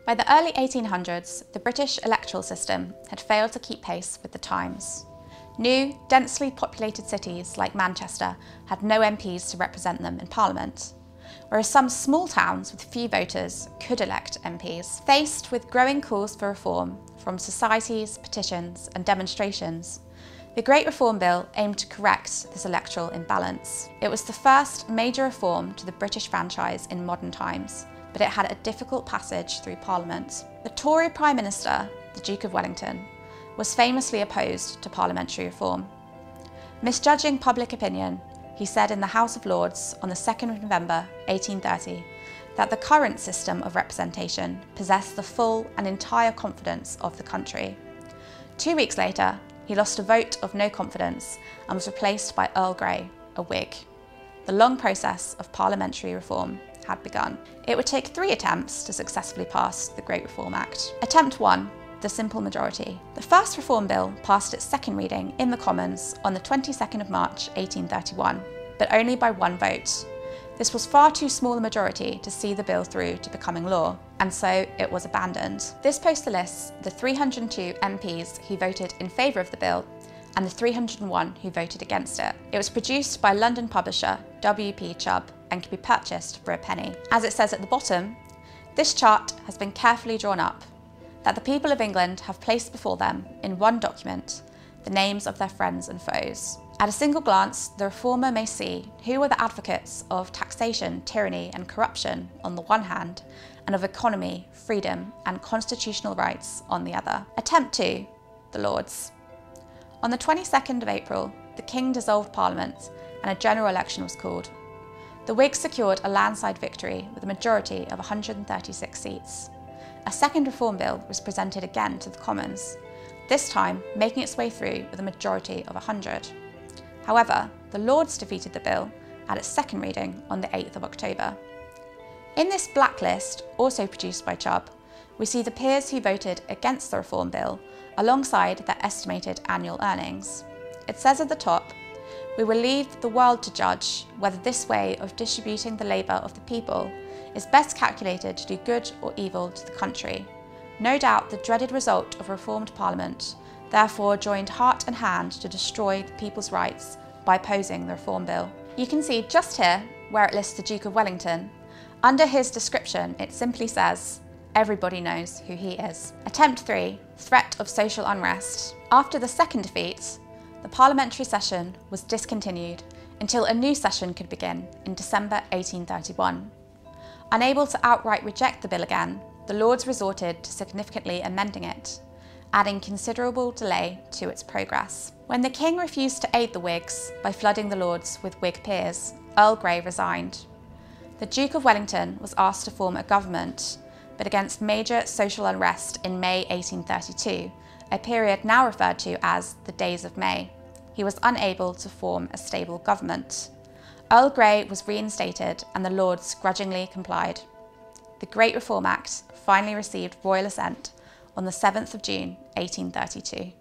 By the early 1800s, the British electoral system had failed to keep pace with the times. New, densely populated cities like Manchester had no MPs to represent them in Parliament, whereas some small towns with few voters could elect MPs. Faced with growing calls for reform from societies, petitions and demonstrations, the Great Reform Bill aimed to correct this electoral imbalance. It was the first major reform to the British franchise in modern times, but it had a difficult passage through Parliament. The Tory Prime Minister, the Duke of Wellington, was famously opposed to parliamentary reform. Misjudging public opinion, he said in the House of Lords on the 2nd of November 1830 that the current system of representation possessed the full and entire confidence of the country. 2 weeks later, he lost a vote of no confidence and was replaced by Earl Grey, a Whig. The long process of parliamentary reform had begun. It would take 3 attempts to successfully pass the Great Reform Act. Attempt 1, the simple majority. The first Reform Bill passed its second reading in the Commons on the 22nd of March 1831, but only by 1 vote. This was far too small a majority to see the bill through to becoming law, and so it was abandoned. This poster lists the 302 MPs who voted in favour of the bill and the 301 who voted against it. It was produced by London publisher W.P. Chubb and can be purchased for a penny. As it says at the bottom, this chart has been carefully drawn up, that the people of England have placed before them, in one document, the names of their friends and foes. At a single glance, the reformer may see who were the advocates of taxation, tyranny and corruption on the one hand, and of economy, freedom and constitutional rights on the other. Attempt 2, the Lords. On the 22nd of April, the King dissolved Parliament and a general election was called. The Whigs secured a landslide victory with a majority of 136 seats. A second Reform Bill was presented again to the Commons, this time making its way through with a majority of 100. However, the Lords defeated the bill at its second reading on the 8th of October. In this blacklist, also produced by Chubb, we see the peers who voted against the Reform Bill alongside their estimated annual earnings. It says at the top, "We will leave the world to judge whether this way of distributing the labour of the people is best calculated to do good or evil to the country. No doubt the dreaded result of a reformed Parliament therefore joined heart and hand to destroy the people's rights by opposing the Reform Bill." You can see just here, where it lists the Duke of Wellington, under his description it simply says, "Everybody knows who he is." Attempt 3, threat of social unrest. After the second defeat, the parliamentary session was discontinued until a new session could begin in December 1831. Unable to outright reject the bill again, the Lords resorted to significantly amending it, adding considerable delay to its progress. When the King refused to aid the Whigs by flooding the Lords with Whig peers, Earl Grey resigned. The Duke of Wellington was asked to form a government, but against major social unrest in May 1832, a period now referred to as the Days of May, he was unable to form a stable government. Earl Grey was reinstated and the Lords grudgingly complied. The Great Reform Act finally received royal assent on the 7th of June 1832.